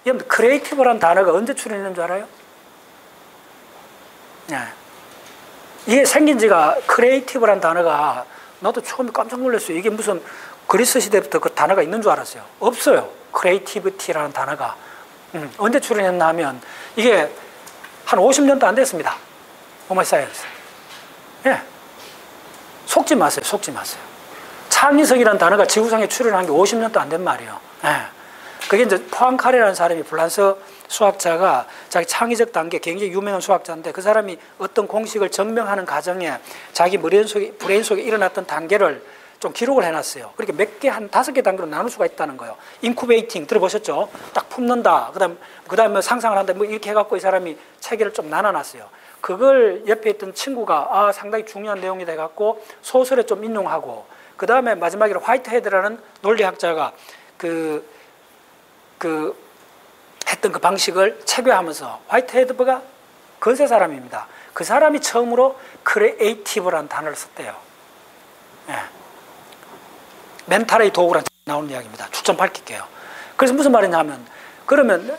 여러분, 크리에이티브라는 단어가 언제 출현했는 줄 알아요? 네. 이게 생긴 지가, 크리에이티브라는 단어가 나도 처음에 깜짝 놀랐어요. 이게 무슨 그리스 시대부터 그 단어가 있는 줄 알았어요. 없어요. 크리에이티비티라는 단어가. 언제 출현했나 하면 이게 한 50년도 안 됐습니다. 호모사이언스. 예. 속지 마세요. 속지 마세요. 창의성이라는 단어가 지구상에 출현한 게 50년도 안 된 말이에요. 예. 그게 이제 포앙카레라는 사람이, 프랑스 수학자가 자기 창의적 단계, 굉장히 유명한 수학자인데 그 사람이 어떤 공식을 증명하는 과정에 자기 브레인 속에 일어났던 단계를 좀 기록을 해놨어요. 그렇게 몇 개, 한 5개 단계로 나눌 수가 있다는 거예요. 인쿠베이팅 들어보셨죠? 딱 품는다. 그다음에 상상을 한다. 뭐 이렇게 해갖고 이 사람이 체계를 좀 나눠놨어요. 그걸 옆에 있던 친구가 상당히 중요한 내용이다 해갖고 소설에 좀 인용하고, 그 다음에 마지막으로 화이트헤드라는 논리학자가 했던 그 방식을 체계하면서, 화이트헤드가 건세 사람입니다. 그 사람이 처음으로 크리에이티브라는 단어를 썼대요. 예. 멘탈의 도구란 나오는 이야기입니다. 추천 밝힐게요. 그래서 무슨 말이냐면, 그러면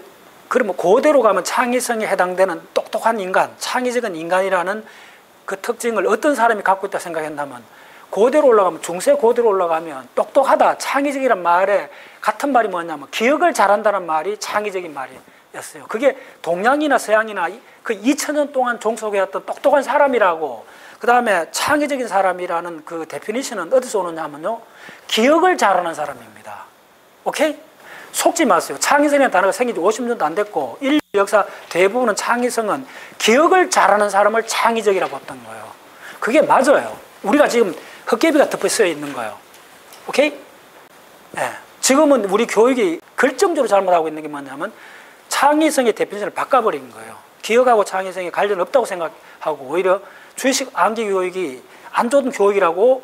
그대로 가면 창의성에 해당되는 똑똑한 인간, 창의적인 인간이라는 그 특징을 어떤 사람이 갖고 있다 생각했냐면, 그대로 올라가면, 중세 그대로 올라가면 똑똑하다, 창의적이란 말에 같은 말이 뭐냐면 기억을 잘한다는 말이 창의적인 말이었어요. 그게 동양이나 서양이나 그 2000년 동안 종속해왔던 똑똑한 사람이라고. 그 다음에 창의적인 사람이라는 그 데피니션은 어디서 오느냐 하면요, 기억을 잘하는 사람입니다. 오케이? 속지 마세요. 창의성이라는 단어가 생긴 지 50년도 안 됐고, 인류 역사 대부분은 창의성은 기억을 잘하는 사람을 창의적이라고 했던 거예요. 그게 맞아요. 우리가 지금 헛개비가 덮여 쓰여 있는 거예요. 오케이? 네. 지금은 우리 교육이 결정적으로 잘못하고 있는 게 뭐냐면 창의성의 데피니션을 바꿔버린 거예요. 기억하고 창의성에 관련 없다고 생각하고, 오히려 주의식 암기 교육이 안 좋은 교육이라고,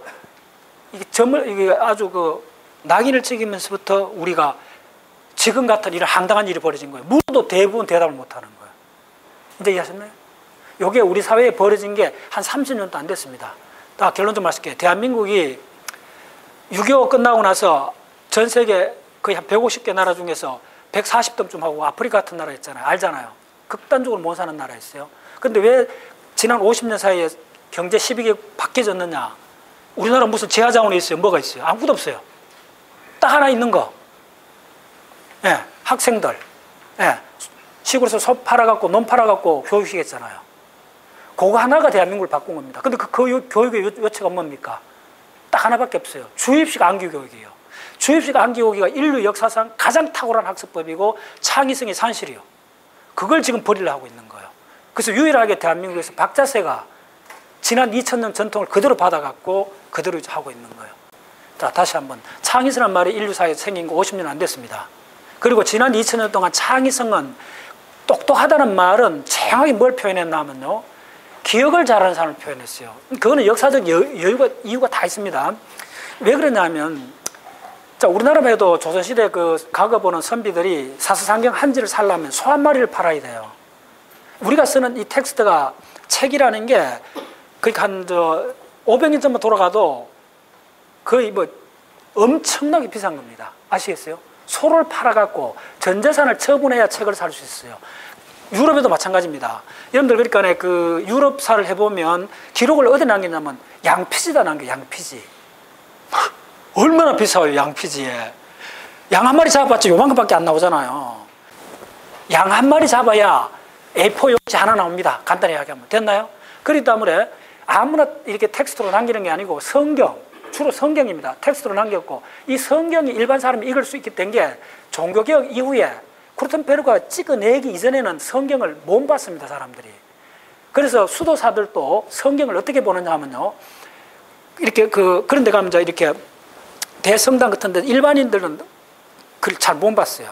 이게 아주 낙인을 찍으면서부터 우리가 지금 같은 이런 황당한 일이 벌어진 거예요. 물어도 대부분 대답을 못 하는 거예요. 이제 이해하셨나요? 이게 우리 사회에 벌어진 게 한 30년도 안 됐습니다. 결론 좀 말씀드릴게요. 대한민국이 6.25 끝나고 나서 전 세계 거의 한 150개 나라 중에서 140등쯤 하고 아프리카 같은 나라 있잖아요. 알잖아요. 극단적으로 못 사는 나라였어요. 근데 왜 지난 50년 사이에 경제 12개 바뀌어졌느냐? 우리나라 무슨 지하자원이 있어요? 뭐가 있어요? 아무것도 없어요. 딱 하나 있는 거. 예, 학생들. 예, 시골에서 소 팔아갖고, 논 팔아갖고 교육시켰잖아요. 그거 하나가 대한민국을 바꾼 겁니다. 근데 그 교육의 요체가 뭡니까? 딱 하나밖에 없어요. 주입식 암기 교육이에요. 주입식 암기 교육이 인류 역사상 가장 탁월한 학습법이고 창의성의 산실이요. 그걸 지금 버리려 하고 있는 거예요. 그래서 유일하게 대한민국에서 박자세가 지난 2000년 전통을 그대로 받아갖고 그대로 하고 있는 거예요. 자, 다시 한번. 창의성이라는 말이 인류 사회에서 생긴 거 50년 안 됐습니다. 그리고 지난 2000년 동안 창의성은, 똑똑하다는 말은 정확히 뭘 표현했나 하면요, 기억을 잘하는 사람을 표현했어요. 그거는 역사적 이유가 다 있습니다. 왜 그러냐면, 자, 우리나라만 해도 조선시대 과거 보는 선비들이 사서상경 한지를 살려면 소 한 마리를 팔아야 돼요. 우리가 쓰는 이 텍스트가, 책이라는 게 그러니까 한 500년 전만 돌아가도 거의 엄청나게 비싼 겁니다. 아시겠어요? 소를 팔아갖고 전 재산을 처분해야 책을 살 수 있어요. 유럽에도 마찬가지입니다. 여러분들 그러니까 유럽사를 해보면 기록을 어디 남기냐면 양피지다 남겨. 양피지. 얼마나 비싸요, 양피지에. 양 한 마리 잡아봤자 요만큼밖에 안 나오잖아요. 양 한 마리 잡아야 A4 용지 하나 나옵니다. 간단히 이야기하면. 됐나요? 그렇기 때문에 아무나 이렇게 텍스트로 남기는 게 아니고 주로 성경입니다. 텍스트로 남겼고, 이 성경이 일반 사람이 읽을 수 있게 된 게 종교개혁 이후에 구텐베르그가 찍어내기 이전에는 성경을 못 봤습니다, 사람들이. 그래서 수도사들도 성경을 어떻게 보느냐 하면요, 이렇게 그런 데 가면 이렇게 대성당 같은 데 일반인들은 그걸 잘 못 봤어요.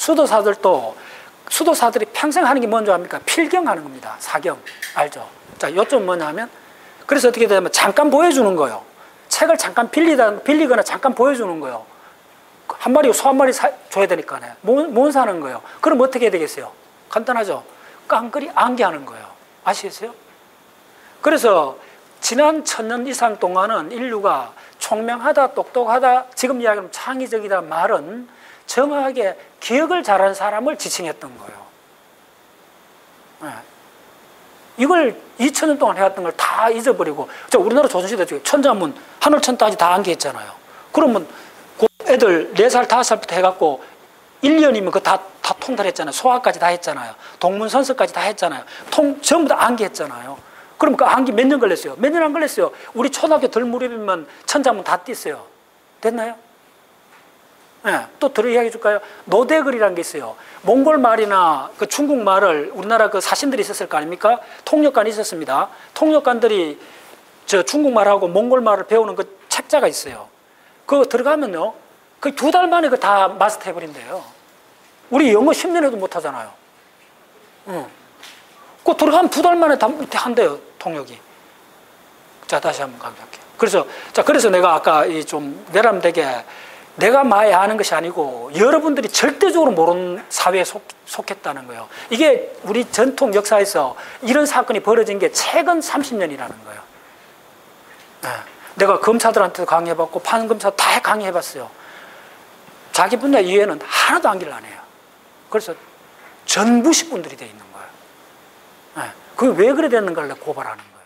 수도사들이 평생 하는 게 뭔지 압니까? 필경하는 겁니다. 사경. 알죠? 자, 요점 뭐냐면, 그래서 어떻게 되냐면 잠깐 보여주는 거예요. 책을 잠깐 빌리거나 잠깐 보여주는 거예요. 한 마리, 소 한 마리 줘야 되니까. 못 사는 거예요. 그럼 어떻게 해야 되겠어요? 간단하죠? 깡그리 암기하는 거예요. 아시겠어요? 그래서 지난 1000년 이상 동안은 인류가 총명하다, 똑똑하다, 지금 이야기하면 창의적이다 말은 정확하게 기억을 잘하는 사람을 지칭했던 거예요. 네. 이걸 2000년 동안 해왔던 걸 다 잊어버리고, 우리나라 조선시대 중에 천자문, 하늘천까지 다 암기했잖아요. 그러면 애들 4살, 5살부터 해갖고 1년이면 그거 다 통달했잖아요. 소화까지 다 했잖아요. 동문선서까지 다 했잖아요. 전부 다 암기했잖아요. 그럼 그 암기 몇 년 걸렸어요? 몇 년 안 걸렸어요. 우리 초등학교 들 무렵이면 천자문 다 띄었어요. 됐나요? 네, 또 더 이야기해 줄까요? 노대글이라는 게 있어요. 몽골 말이나 그 중국 말을 우리나라 그 사신들이 있었을 거 아닙니까? 통역관이 있었습니다. 통역관들이 저 중국 말하고 몽골 말을 배우는 그 책자가 있어요. 그거 들어가면요, 그 2달 만에 그 다 마스터 해버린대요. 우리 영어 10년 해도 못 하잖아요. 그거 들어가면 2달 만에 다 한대요, 통역이. 자, 다시 한번 강조할게요. 그래서 내가 아까 이 좀 내람되게 내가 많이 아는 것이 아니고 여러분들이 절대적으로 모르는 사회에 속했다는 거예요. 이게 우리 전통 역사에서 이런 사건이 벌어진 게 최근 30년이라는 거예요. 네. 내가 검사들한테도 강의해봤고 판검사 다 강의해봤어요. 자기 분야 이외에는 하나도 암기를 안 해요. 그래서 전부식 분들이 돼 있는 거예요. 네. 그게 왜 그래 됐는가를 고발하는 거예요.